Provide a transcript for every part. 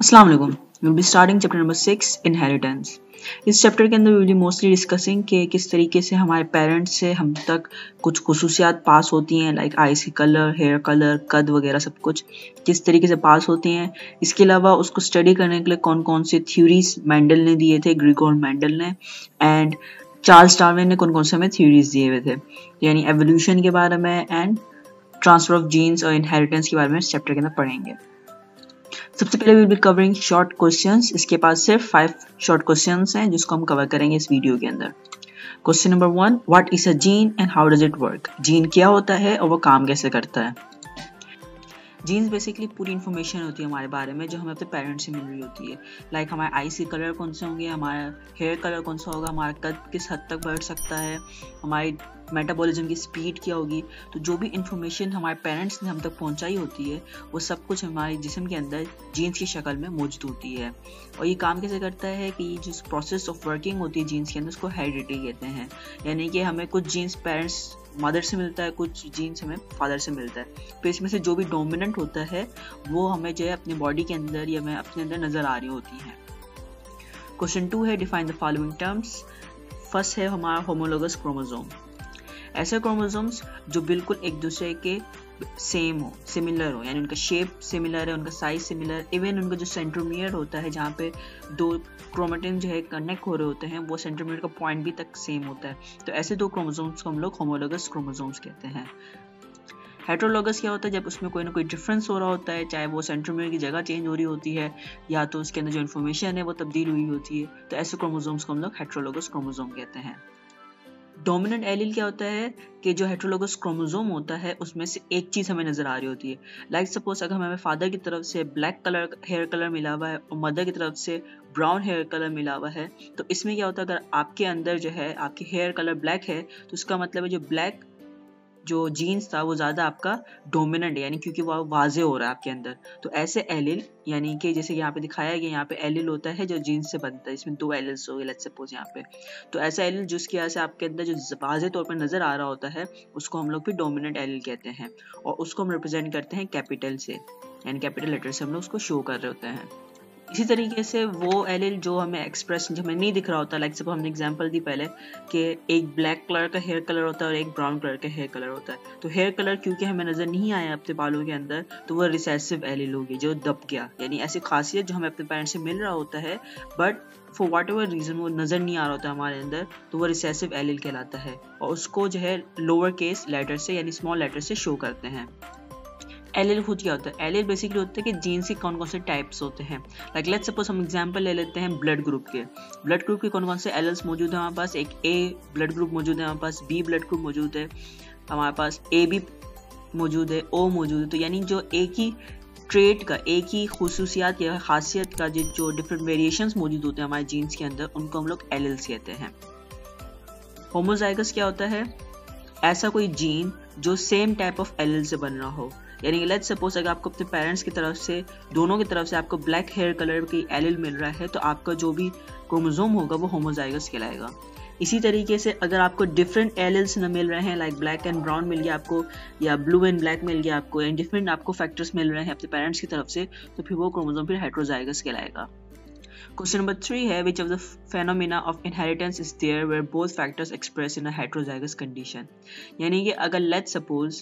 अस्सलाम वालेकुम। We will be starting chapter number 6 inheritance. इस चैप्टर के अंदर we will be mostly discussing कि किस तरीके से हमारे पेरेंट्स से हम तक कुछ खुसूसियात पास होती हैं, लाइक आइज की कलर, हेयर कलर, कद वगैरह सब कुछ किस तरीके से पास होती हैं। इसके अलावा उसको स्टडी करने के लिए कौन कौन से थ्योरीज मेंडल ने दिए थे, ग्रिगोर मेंडल ने, एंड चार्ल्स डार्विन ने कौन कौन से हमें थ्योरीज दिए हुए थे, यानी एवोल्यूशन के बारे में एंड ट्रांसफर ऑफ जीन्स और इनहेरिटेंस के बारे में इस चैप्टर के अंदर पढ़ेंगे। सबसे पहले will be covering short questions. इसके पास सिर्फ 5 शॉर्ट क्वेश्चंस हैं जिसको हम कवर करेंगे इस वीडियो के अंदर। Question number 1, what is a gene and how does it work. Gene क्या होता है और वो काम कैसे करता है। जीन्स बेसिकली पूरी इन्फॉर्मेशन होती है हमारे बारे में जो हमें अपने पेरेंट्स से मिल रही होती है, लाइक हमारे आईज के कलर कौन से होंगे, हमारा हेयर कलर कौन सा होगा, हमारा कद किस हद तक बढ़ सकता है, हमारी मेटाबॉलिज्म की स्पीड क्या होगी। तो जो भी इंफॉर्मेशन हमारे पेरेंट्स ने हम तक पहुंचाई होती है वो सब कुछ हमारे जिस्म के अंदर जीन्स की शक्ल में मौजूद होती है। और ये काम कैसे करता है कि ये जिस प्रोसेस ऑफ वर्किंग होती है जीन्स के अंदर उसको हेरिडिटी कहते हैं, यानी कि हमें कुछ जीन्स पेरेंट्स मदर से मिलता है, कुछ जीन्स हमें फादर से मिलता है। तो इसमें से जो भी डोमिनेंट होता है वो हमें जो है अपनी बॉडी के अंदर या हमें अपने अंदर नजर आ रही होती है। क्वेश्चन 2 है define the following terms. First है हमारा होमोलोगस क्रोमोसोम। ऐसे क्रोमोसोम्स जो बिल्कुल एक दूसरे के सेम हो, सिमिलर हो, यानी उनका शेप सिमिलर है, उनका साइज सिमिलर, इवन उनका जो सेंट्रोमियर होता है जहाँ पे दो क्रोमेटिन जो है कनेक्ट हो रहे होते हैं वो सेंट्रोमियर का पॉइंट भी तक सेम होता है। तो ऐसे दो क्रोमोसोम्स को हम लोग होमोलोगस क्रोमोसोम्स कहते हैं। हेटेरोलोगस क्या होता है, जब उसमें कोई ना कोई डिफरेंस हो रहा होता है, चाहे वो सेंट्रोमियर की जगह चेंज हो रही होती है या तो उसके अंदर जो इन्फॉर्मेशन है वो तब्दील हुई होती है। तो ऐसे क्रोमोसोम्स को हम लोग हेटेरोलोगस क्रोमोसोम कहते हैं। डोमिनेंट एलील क्या होता है कि जो हेटेरोलोगस क्रोमोसोम होता है उसमें से एक चीज हमें नजर आ रही होती है, लाइक सपोज अगर हमें फादर की तरफ से ब्लैक कलर हेयर कलर मिला हुआ है और मदर की तरफ से ब्राउन हेयर कलर मिला हुआ है, तो इसमें क्या होता है अगर आपके अंदर जो है आपकी हेयर कलर ब्लैक है तो उसका मतलब है जो ब्लैक जो जीन्स था वो ज़्यादा आपका डोमिनेंट है, यानी क्योंकि वो वाजे हो रहा है आपके अंदर। तो ऐसे एलिल, यानी कि जैसे यहाँ पे दिखाया गया, यहाँ पे एलिल होता है जो जीन्स से बनता है, इसमें 2 एलिल्स हो गए लेट्स सपोज यहाँ पे। तो ऐसा एलिल जिसकी वजह से आपके अंदर जो वाजे तौर पर नजर आ रहा होता है उसको हम लोग भी डोमिनेंट एलिल कहते हैं, और उसको हम रिप्रेजेंट करते हैं कैपिटल से, यानी कैपिटल लेटर से हम लोग उसको शो कर रहे होते हैं। इसी तरीके से वो एलिल जो हमें एक्सप्रेस जो हमें नहीं दिख रहा होता, लाइक सपोज हमने एग्जांपल दी पहले कि एक ब्लैक कलर का हेयर कलर होता है और एक ब्राउन कलर का हेयर कलर होता है। तो हेयर कलर क्योंकि हमें नजर नहीं आया अपने बालों के अंदर तो वो रिसेसिव एलिल होगी जो दब गया, यानी ऐसी खासियत जो हमें अपने पेरेंट्स से मिल रहा होता है but for whatever reason वो नजर नहीं आ रहा होता हमारे अंदर, तो वो रिसेसिव एलिल कहलाता है और उसको जो है लोअर केस लेटर से यानी स्मॉल लेटर से शो करते हैं। एलिल खुद क्या होता है, एलिल बेसिकली होता है कि जीन्स के कौन कौन से टाइप्स होते हैं। लाइक लेट्स सपोज हम एग्जांपल ले लेते हैं ब्लड ग्रुप के। ब्लड ग्रुप के कौन कौन से एलिल्स मौजूद है हमारे पास, एक ए ब्लड ग्रुप मौजूद है हमारे पास, बी ब्लड ग्रुप मौजूद है हमारे पास, ए बी मौजूद है, ओ मौजूद है। तो यानी जो एक ही ट्रेट का, एक ही खुसूसियात या खासियत का जो डिफरेंट वेरिएशंस मौजूद होते हैं हमारे जीन्स के अंदर उनको हम लोग एलिल्स कहते हैं। होमोजाइगस क्या होता है, ऐसा कोई जीन जो सेम टाइप ऑफ एलिल से बन रहा हो, यानी लेट्स सपोज अगर आपको अपने पेरेंट्स की तरफ से दोनों की तरफ से आपको ब्लैक हेयर कलर की एलिल मिल रहा है तो आपका जो भी क्रोमोसोम होगा वो होमोजाइगस कहलाएगा। इसी तरीके से अगर आपको डिफरेंट एलिल्स न मिल रहे हैं, लाइक ब्लैक एंड ब्राउन मिल गया आपको या ब्लू एंड ब्लैक मिल गया आपको, एंड डिफरेंट आपको फैक्टर्स मिल रहे हैं अपने पेरेंट्स की तरफ से, तो फिर वो क्रोमोसोम फिर हेटेरोजाइगस कहलाएगा। Question number 3 है which of the phenomena of inheritance is there where both factors express in a heterozygous condition। यानी कि अगर let's suppose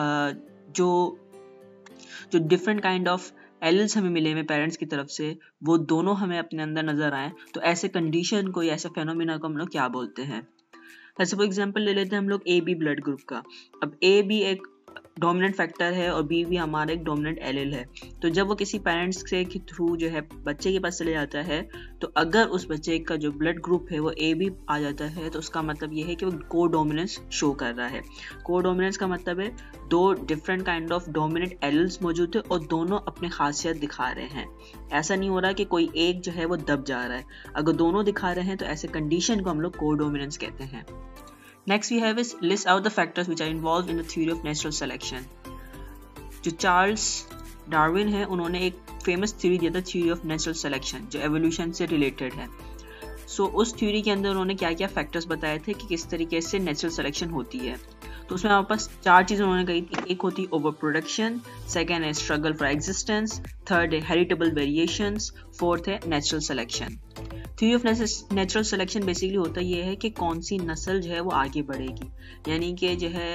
जो डिफरेंट काइंड ऑफ एलिल्स हमें मिले हुए पेरेंट्स की तरफ से वो दोनों हमें अपने अंदर नजर आए तो ऐसे कंडीशन को या ऐसे फेनोमेना को हम लोग क्या बोलते हैं। जैसे फॉर एग्जांपल ले लेते हैं हम लोग ए बी ब्लड ग्रुप का। अब ए बी एक डोमिनेंट फैक्टर है और बी भी हमारा एक डोमिनेंट एलिल है। तो जब वो किसी पेरेंट्स के थ्रू जो है बच्चे के पास चले जाता है तो अगर उस बच्चे का जो ब्लड ग्रुप है वो ए बी आ जाता है तो उसका मतलब ये है कि वो को डोमिनेंस शो कर रहा है। को डोमिनेंस का मतलब है दो different kind of dominant alleles मौजूद है और दोनों अपनी खासियत दिखा रहे हैं। ऐसा नहीं हो रहा कि कोई एक जो है वो दब जा रहा है, अगर दोनों दिखा रहे हैं तो ऐसे कंडीशन को हम लोग को डोमिनेंस कहते हैं। Next we have is list out the factors which are involved in the theory of natural selection। जो चार्ल्स डार्विन है उन्होंने एक फेमस थ्योरी दिया था, थ्योरी ऑफ नेचुरल सिलेक्शन, जो एवोल्यूशन से रिलेटेड है। उस थ्योरी के अंदर उन्होंने क्या क्या फैक्टर्स बताए थे कि किस तरीके से नेचुरल सिलेक्शन होती है। तो उसमें हमारे पास 4 चीज़ें उन्होंने कही थी। एक होती ओवर प्रोडक्शन, सेकेंड है स्ट्रगल फॉर एग्जिस्टेंस, थर्ड है हेरिटेबल वेरिएशंस, फोर्थ है natural selection. Theory of natural selection basically होता ये है कि कौन सी नस्ल जो है वो आगे बढ़ेगी, यानी कि जो है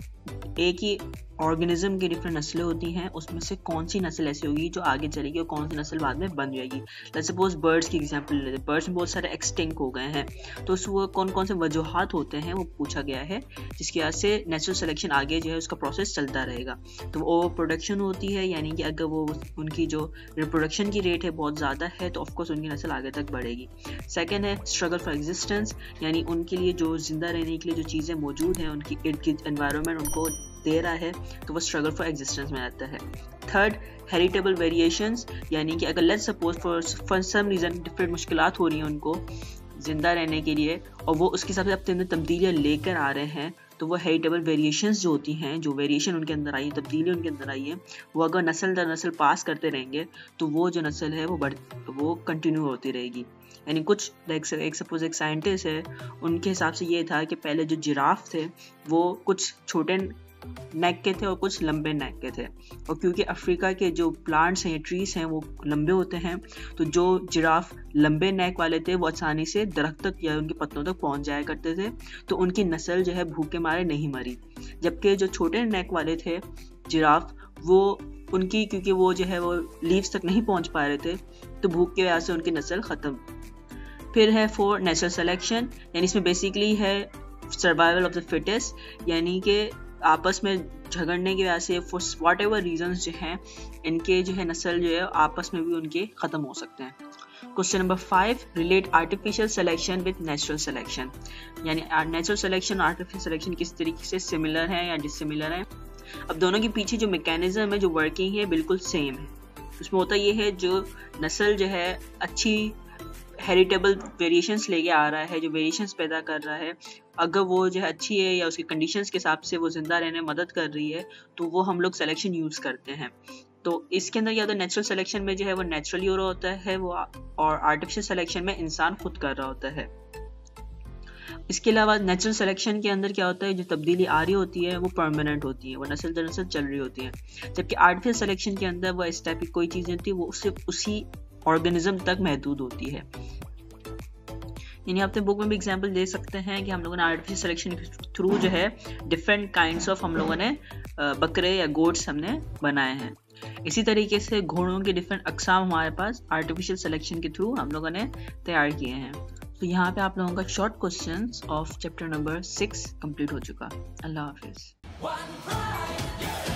एक ही ऑर्गेनिज्म की डिफरेंट नस्लें होती हैं, उसमें से कौन सी नस्ल ऐसी होगी जो आगे चलेगी और कौन सी नस्ल बाद में बन जाएगी। लेट्स सपोज बर्ड्स की एग्जांपल लेते हैं, बर्ड्स में बहुत सारे एक्सटिंक्ट हो गए हैं, तो उसमें कौन कौन से वजूहात होते हैं वो पूछा गया है, जिसकी वजह से नेचुरल सिलेक्शन आगे जो है उसका प्रोसेस चलता रहेगा। तो ओवर प्रोडक्शन होती है, यानी कि अगर वो उनकी जो रिप्रोडक्शन की रेट है बहुत ज़्यादा है तो ऑफकोर्स उनकी नस्ल आगे तक बढ़ेगी। सेकेंड है स्ट्रगल फॉर एग्जिस्टेंस, यानी उनके लिए जो जिंदा रहने के लिए जो चीज़ें मौजूद हैं, उनकी इर्द गिर्द एनवायरनमेंट उनको दे रहा है, तो वो स्ट्रगल फॉर एग्जिस्टेंस में आता है। थर्ड हेरिटेबल वेरिएशंस, यानी कि अगर let's suppose for some reason different मुश्किलात हो रही हैं उनको ज़िंदा रहने के लिए और वो उसके हिसाब से अपने अंदर तब्दीलियाँ लेकर आ रहे हैं, तो वो हेरिटेबल वेरिएशंस जो होती हैं, जो वेरिएशन उनके अंदर आई है, तब्दीली उनके अंदर आई है, वो अगर नस्ल दर नस्ल पास करते रहेंगे तो वो जो नस्ल है वो कंटिन्यू होती रहेगी। यानी कुछ एक सपोज एक साइंटिस्ट है, उनके हिसाब से ये था कि पहले जो जिराफ थे वो कुछ छोटे नेक के थे और कुछ लंबे नेक के थे, और क्योंकि अफ्रीका के जो प्लांट्स हैं, ट्रीज हैं, वो लंबे होते हैं, तो जो जिराफ लंबे नेक वाले थे वो आसानी से दरख्त तक या उनके पत्तों तक पहुंच जाया करते थे, तो उनकी नस्ल जो है भूख के मारे नहीं मरी। जबकि जो छोटे नेक वाले थे जिराफ, वो उनकी क्योंकि वो जो है वो लीव्स तक नहीं पहुंच पा रहे थे, तो भूख की वजह से उनकी नस्ल ख़त्म। फिर है फोर नेचुरल सिलेक्शन, यानी इसमें बेसिकली है सर्वाइवल ऑफ द फिटेस्ट, यानी कि आपस में झगड़ने की वजह से फॉर वॉट एवर रीजन्स जो हैं, इनके जो है नस्ल जो है आपस में भी उनके ख़त्म हो सकते हैं। Question number 5, relate artificial selection with natural selection, यानी नेचुरल सिलेक्शन और आर्टिफिशियल सिलेक्शन किस तरीके से सिमिलर है या डिसिमिलर है। अब दोनों के पीछे जो मैकेनिज्म है, जो वर्किंग है, बिल्कुल सेम है। उसमें होता ये है जो नस्ल जो है अच्छी हेरिटेबल वेरिएशंस लेके आ रहा है, जो वेरिएशंस पैदा कर रहा है, अगर वो जो है अच्छी है या उसकी कंडीशंस के हिसाब से वो जिंदा रहने में मदद कर रही है, तो वो हम लोग सिलेक्शन यूज़ करते हैं। तो इसके अंदर या तो नेचुरल सिलेक्शन में जो है वो नेचुरली हो रहा होता है वो, और आर्टिफिशियल सिलेक्शन में इंसान खुद कर रहा होता है। इसके अलावा नेचुरल सिलेक्शन के अंदर क्या होता है, जो तब्दीली आ रही होती है वो परमानेंट होती है, वो नस्ल दर नस्ल चल रही होती है, जबकि आर्टिफिशियल सिलेक्शन के अंदर वो इस टाइप की कोई चीज़ नहीं होती, वो सिर्फ उसी ऑर्गेनिज्म तक महदूद होती है। यानी आप बुक में भी एग्जांपल दे सकते हैं कि हम लोगों ने आर्टिफिशियल सिलेक्शन के थ्रू जो है डिफरेंट काइंड्स ऑफ हम लोगों ने बकरे या गोट्स हमने बनाए हैं। इसी तरीके से घोड़ों के डिफरेंट अकसाम हमारे पास आर्टिफिशियल सिलेक्शन के थ्रू हम लोगों ने तैयार किए हैं। तो यहाँ पे आप लोगों का short questions of chapter number 6 complete हो चुका। अल्लाह हाफिज़।